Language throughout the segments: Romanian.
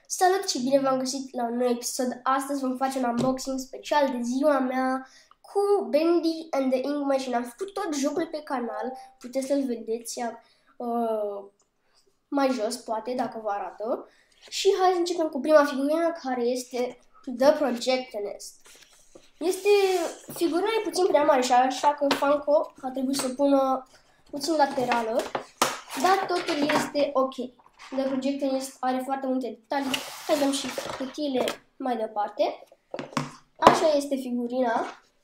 Salut și bine v-am găsit la un nou episod. Astăzi vom face un unboxing special de ziua mea cu Bendy and the Ink Machine. Am făcut tot jocul pe canal, puteți să-l vedeți mai jos, poate, dacă vă arată. Și hai să începem cu prima figurină, care este The Projectionist. Figurina e puțin prea mare și așa că Funko a trebuit să o pună puțin laterală, dar totul este ok. The Projectionist are foarte multe detalii. Hai să dăm și cutiile mai departe. Așa este figurina.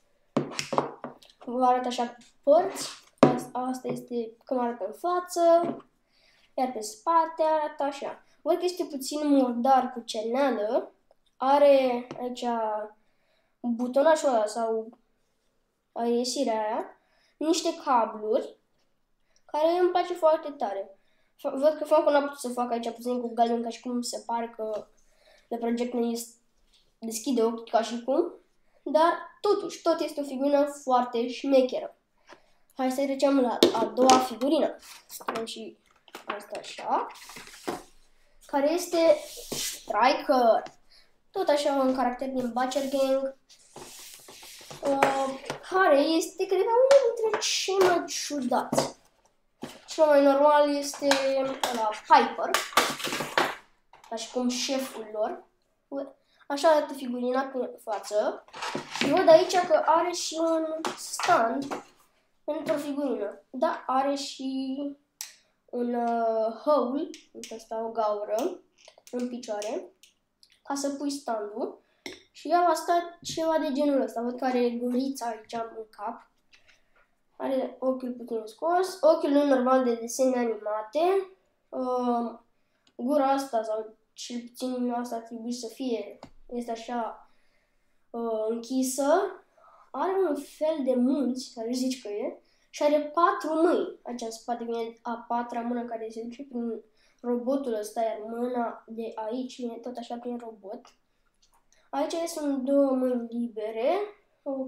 Vă arăt așa părți. Asta este cum arată în față. Iar pe spate arată așa. Văd că este puțin murdar cu cerneală. Are aici butonașul ăla sau iesirea aia. Niște cabluri care îmi place foarte tare. Văd că Funko n-a putut să facă aici puțin cu galben, ca și cum se pare că The Projectionist deschide ochii ca și cum, dar totuși tot este o figurină foarte șmecheră. Hai să trecem la a doua figurină. Scriem și asta așa, care este Striker. Tot așa un caracter din Butcher Gang, care este, cred că, unul dintre cei mai ciudați. Cel mai normal este la Piper, ca și cum șeful lor. Așa arată figurina pe față. Și văd aici că are și un stand pentru figurină. Da, are și un hole, asta o gaură, în picioare, ca să pui standul. Și ea va sta ceva de genul ăsta. Văd că are gurița aici în cap. Are ochiul puțin scos, ochiul lui normal de desene animate, gura asta, sau cel puțin asta ar trebui să fie, este așa închisă, are un fel de munți, care zici că e, și are 4 mâini. Aici în spate vine a 4-a mână care se duce prin robotul ăsta, iar mâna de aici vine tot așa prin robot. Aici sunt 2 mâini libere, o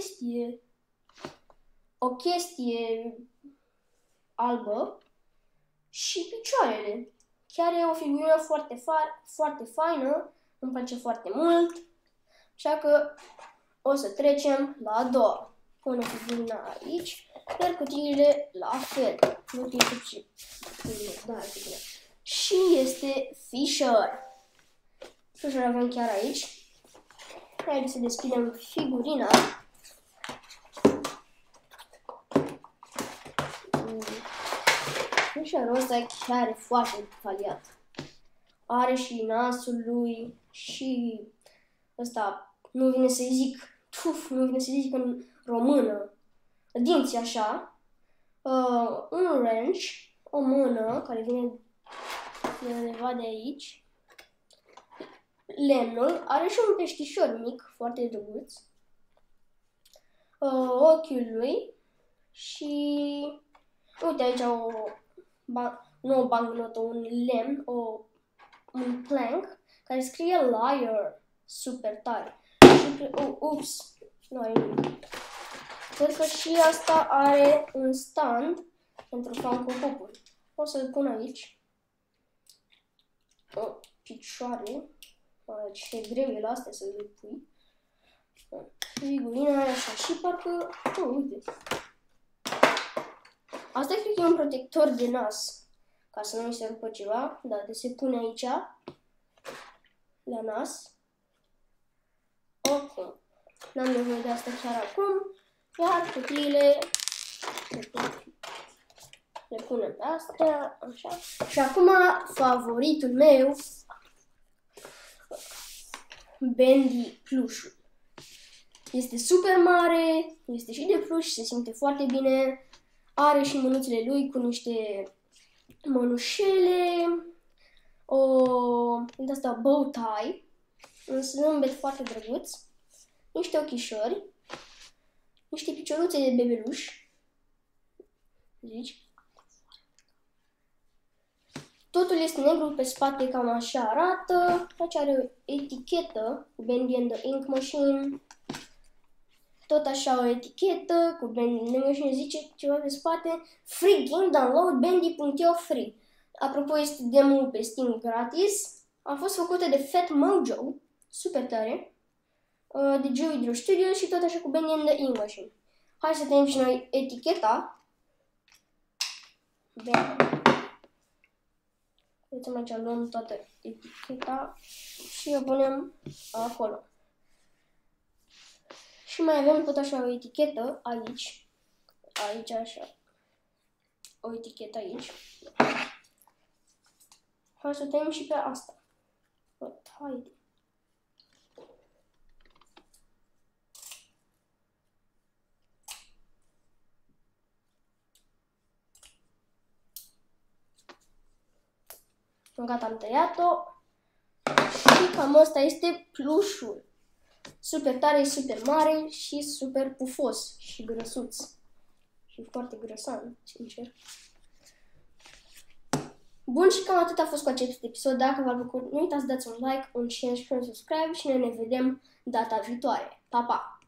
chestie albă și picioarele. Chiar e o figurină foarte faină, îmi place foarte mult, așa că o să trecem la a doua. Punem figurina aici, iar cutiile la fel. Și este Fisher. Fisher avem chiar aici. Haideți să deschidem figurina. Fisherul ăsta chiar e foarte detaliat. Are și nasul lui și ăsta, nu vine să zic în română, dinții așa, un wrench, o mână care vine undeva de aici, lemnul, are și un peștișor mic, foarte drăguț, ochiul lui și uite aici nu o banknotă, un lemn, un plank, care scrie liar, super tare. Și, ups, nu are nimic. Cred că și asta are un stand pentru Funko Pop-uri. O să-l pun aici. Picioare. Ce greu e la astea să le pui. Figurina așa și parcă, uite. Asta cred că e un protector de nas, ca să nu mi se rupă ceva, dar se pune aici, la nas. Ok, n-am nevoie de asta chiar acum, iar cutiile le punem pe astea, așa. Și acum favoritul meu, Bendy plușul. Este super mare, este și de pluș, se simte foarte bine. Are și mânuțele lui cu niște mănușele, de asta bow tie, un zâmbet foarte drăguț, niște ochișori, niște picioruțe de bebeluș, zici. Totul este negru pe spate, cam așa arată. Aici are o etichetă cu Bendy and the Ink Machine. Tot așa o etichetă cu Bendy and the Ink Machine, zice ceva pe spate. Free game download bendy.io free. Apropo, este demo pe Steam gratis. A fost făcută de Fat Mojo, super tare, de Joey Drew Studios și tot așa cu Bendy and the Ink Machine. Hai să tăiem și noi eticheta. Bine. Uite, aici luăm toată eticheta și o punem acolo. Și mai avem tot așa o etichetă aici. Aici așa. O etichetă aici. Hai să tăiem și pe asta. Haide. Gata, am tăiat-o. Și cam asta este plușul. Super tare, super mare și super pufos și grăsuț. Și foarte grăsan, sincer. Bun, și cam atât a fost cu acest episod. Dacă v-a plăcut, nu uitați să dați un like, un share și un subscribe și noi ne vedem data viitoare. Pa, pa!